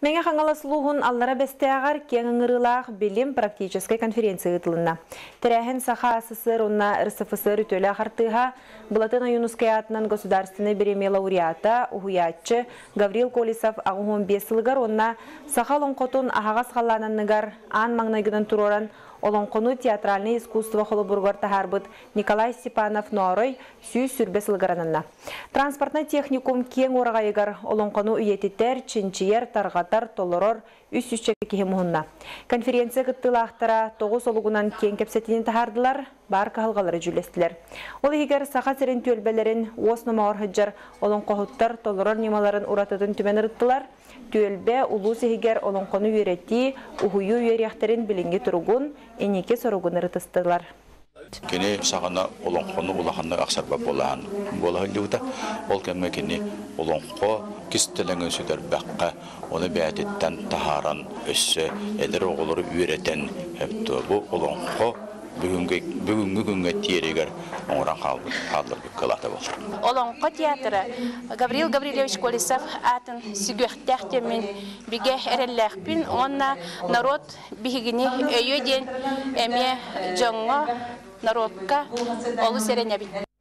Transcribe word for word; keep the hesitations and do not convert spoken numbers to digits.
Меңе қаңаласылуғын аллара бәстеағар кеңіңірілақ білім практической конференция ұтылына. Тірәхін Саха СССР, онна РСФСР үтөлі ағартыға Бұлатын Аюнускай атынан государственный премия лауреата, ұхуятчы Гаврил Колесов ағуын бесілгар, онна Саха лонқотын ағағас қалананығар ан маңнайгынан тұроран Олонқону театральный искусство холобургар тахарбыт Николай Степанов Норой сүй сүрбесілгаранына. Транспортный техникум кең орағайығар Олонқону үйететер, чинчиер, тарғатар, толорор, үс-үсчек кехемуынна. Конференция кыттылақтара тоғыз олығынан кең кепсетінен тахардылар, бар қағылғалары жүлестілер. Ол егер сақа серен төлбелерін осынымауыр хыджар Олонқоғыттар, толорор немаларын ұратыдың түмен ұрыттылар. Төлбе улус егер Олонқону үйреті, ұхую үйеряқтерін білінге тұрғын, энеке соругун ырытыстылар. Кені сағана Олонқону улаханны ақсарба болаған болағылыуыда, ол кәмі кені Олонқо кістіліңін сөдер бәққа, оны бәтеттен тахаран өссі, әлір оғылыр үйретен, бұл Олонқо бүгінгі күнге тиерегер оңыран қалдыр кылаты болыр. Олонқо театры Гаврил Гаврилевич Колесов атын сүгіқтәқтемін біге әрелләқпін, онна народ бігігіне өйеден әме жоңға народқа олы сәренебін.